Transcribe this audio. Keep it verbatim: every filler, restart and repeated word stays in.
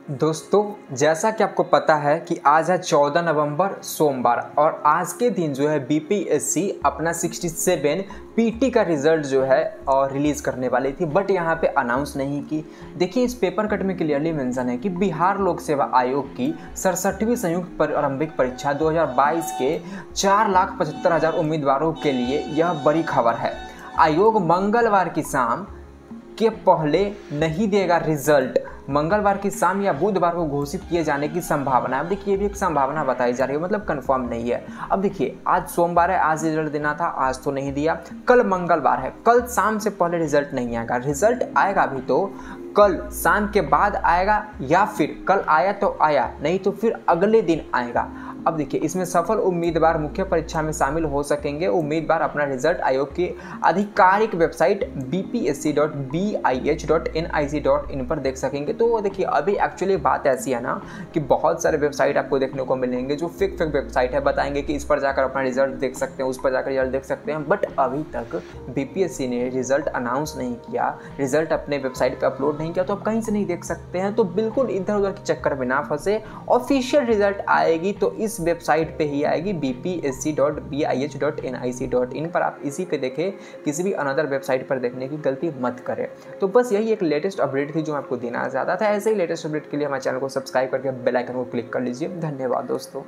दोस्तों, जैसा कि आपको पता है कि आज है चौदह नवंबर सोमवार और आज के दिन जो है बीपीएससी अपना सड़सठ पीटी का रिजल्ट जो है और रिलीज़ करने वाली थी, बट यहाँ पे अनाउंस नहीं की। देखिए, इस पेपर कट में क्लियरली मेंशन है कि बिहार लोक सेवा आयोग की सड़सठवीं संयुक्त प्रारंभिक परीक्षा दो हज़ार बाईस के चार लाख पचहत्तर हज़ार उम्मीदवारों के लिए यह बड़ी खबर है। आयोग मंगलवार की शाम के पहले नहीं देगा रिजल्ट। मंगलवार की शाम या बुधवार को घोषित किए जाने की संभावना है। अब देखिए, ये भी एक संभावना बताई जा रही है, मतलब कंफर्म नहीं है। अब देखिए, आज सोमवार है, आज रिजल्ट देना था, आज तो नहीं दिया। कल मंगलवार है, कल शाम से पहले रिजल्ट नहीं आएगा। रिजल्ट आएगा भी तो कल शाम के बाद आएगा, या फिर कल आया तो आया, नहीं तो फिर अगले दिन आएगा। अब देखिए, इसमें सफल उम्मीदवार मुख्य परीक्षा में शामिल हो सकेंगे। उम्मीदवार अपना रिजल्ट आयोग की आधिकारिक website B P S C dot B I H dot N I C dot in पर देख सकेंगे। तो देखिए, अभी एक्चुअली बात ऐसी है ना कि बहुत सारे वेबसाइट आपको देखने को मिलेंगे जो फेक फेक वेबसाइट है, बताएंगे कि इस पर जाकर अपना रिजल्ट देख सकते हैं, उस पर जाकर रिजल्ट देख सकते हैं। बट अभी तक बीपीएससी ने रिजल्ट अनाउंस नहीं किया, रिजल्ट अपने वेबसाइट पर अपलोड नहीं किया, तो आप कहीं से नहीं देख सकते हैं। तो बिल्कुल इधर उधर के चक्कर में ना फंसे। ऑफिशियल रिजल्ट आएगी तो इस वेबसाइट पे ही आएगी, B P S C dot B I H dot N I C dot in पर। आप इसी पे देखें, किसी भी अनदर वेबसाइट पर देखने की गलती मत करें। तो बस यही एक लेटेस्ट अपडेट थी जो आपको देना चाहता था। ऐसे ही लेटेस्ट अपडेट के लिए हमारे चैनल को सब्सक्राइब करके बेल आइकन को क्लिक कर लीजिए। धन्यवाद दोस्तों।